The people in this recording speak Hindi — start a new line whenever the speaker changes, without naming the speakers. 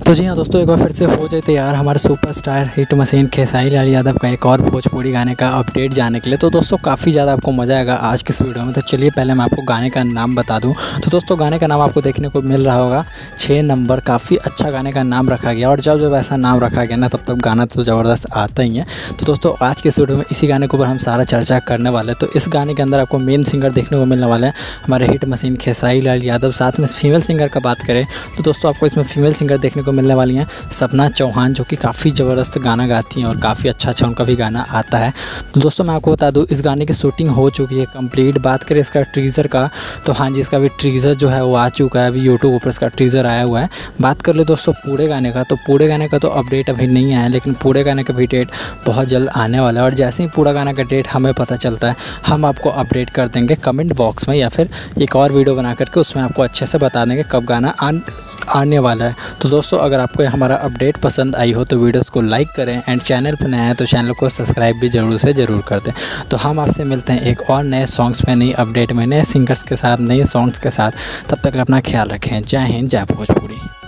तो जी हाँ दोस्तों, एक बार फिर से हो जाए तैयार हमारे superstar hit machine Khesari Lal Yadav का एक और भोजपुरी गाने का अपडेट जानने के लिए। तो दोस्तों काफ़ी ज़्यादा आपको मज़ा आएगा आज की इस वीडियो में। तो चलिए पहले मैं आपको गाने का नाम बता दूं। तो दोस्तों गाने का नाम आपको देखने को मिल रहा होगा 6 नंबर। काफ़ी अच्छा गाने का नाम रखा गया, और जब ऐसा नाम रखा गया ना तब तक गाना तो ज़बरदस्त आता ही है। तो दोस्तों आज के इस वीडियो में इसी गाने के ऊपर हम सारा चर्चा करने वाले हैं। तो इस गाने के अंदर आपको मेन सिंगर देखने को मिलने वाले हैं हमारे हिट मशीन खेसारी लाल यादव। साथ में फीमेल सिंगर का बात करें तो दोस्तों आपको इसमें फीमेल सिंगर देखने को मिलने वाली हैं सपना चौहान, जो कि काफ़ी ज़बरदस्त गाना गाती हैं और काफ़ी अच्छा उनका भी गाना आता है। तो दोस्तों मैं आपको बता दूं इस गाने की शूटिंग हो चुकी है कंप्लीट। बात करें इसका टीज़र का तो हाँ जी, इसका भी टीज़र जो है वो आ चुका है, अभी यूट्यूब पर इसका टीज़र आया हुआ है। बात कर ले दोस्तों पूरे गाने का, तो पूरे गाने का तो अपडेट अभी नहीं आया, लेकिन पूरे गाने का भी डेट बहुत जल्द आने वाला है। और जैसे ही पूरा गाना का डेट हमें पता चलता है हम आपको अपडेट कर देंगे कमेंट बॉक्स में, या फिर एक और वीडियो बना करके उसमें आपको अच्छे से बता देंगे कब गाना आने वाला है। तो दोस्तों अगर आपको हमारा अपडेट पसंद आई हो तो वीडियोस को लाइक करें, एंड चैनल पर नया है तो चैनल को सब्सक्राइब भी ज़रूर कर दें। तो हम आपसे मिलते हैं एक और नए सॉन्ग्स में, नई अपडेट में, नए सिंगर्स के साथ, नए सॉन्ग्स के साथ। तब तक अपना ख्याल रखें। जय हिंद, जय भोजपुरी।